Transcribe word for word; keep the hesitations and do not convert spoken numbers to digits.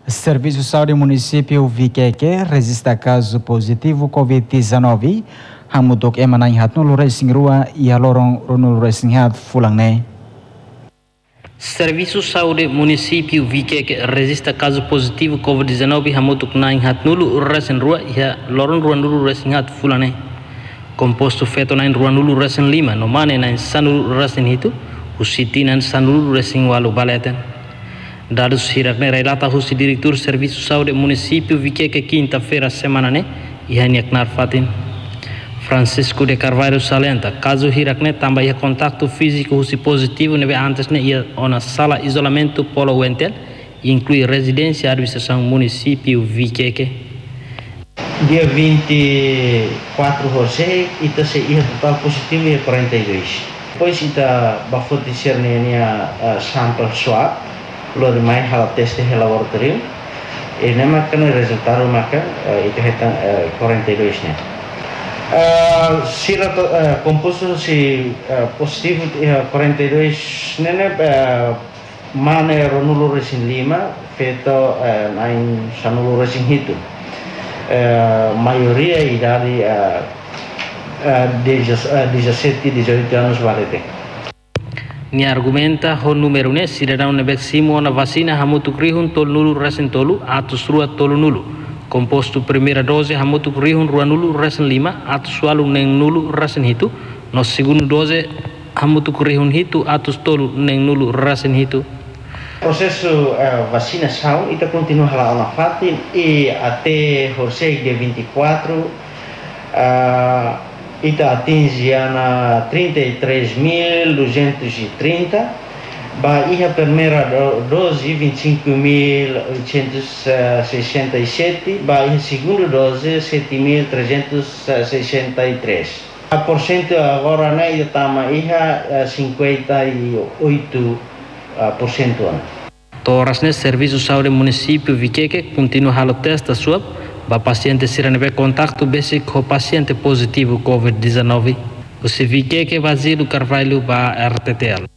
Serviço de Saúde Município Viqueque registra caso positivo covid dezenove. Hamudok emanai hat nulu racing rua ia lorong nulu racing hat fulangne. Serviço de Saúde Município Viqueque registra caso positivo covid dezenove. Hamudok naing hat nulu racing rua ia lorong rua nulu racing hat fulangne. Composto feto naing rua nulu racing lima nomane naing sanulu racing itu usiti naing sanulu racing walu baleten. Dados hirakne relata husi diretor Serviço de Saúde Município Viqueque quinta-feira semana ne ihaniak narfatin Francisco de Carvalho salenta caso hirakne tambah ia contato físico husi positivo nebe antes ne ia ona sala isolamento polo wentel inclui residência administração município Viqueque. Dia vinte e quatro José ita se ia total positivo ia quarenta e dois. Depois ita bafotisir ne a sampel swab lo demais hal teste de laboratório e nem makan resultado makan itu hetang quarenta e dois nya. Se composto se positivo quarenta e dois nene mana ronulo resin lima feto nain sanulo resin itu. Maioria idade dezessete, dezoito anos valete. Ni argumenta ho numero ne cidadão nebek simo na vacina hamutuk rihun tol nulu resen tolu atus rua tolu nulu composto primeira dose hamutuk rihun rua nulu resen lima atus walu neng nulu resen hitu no segundo dose hamutuk rihun hitu atus tolu neng nulu resen hitu. Processo uh, vacinação ita continua lá na fatin e até José dia vinte e quatro uh, ita atinge na trinta e três mil duzentos e trinta, ba a primeira dose vinte e cinco mil oitocentos e sessenta e sete, ba a segunda dose sete mil trezentos e sessenta e três. A porcento agora na ida tama iha cinquenta e oito por cento. Torasne Serviço de Saúde Município Viqueque continua halo testa swab ba paciente siranebe contato basic com paciente positivo covid dezenove. O Viqueque Vazio Carvalho ba R T T L.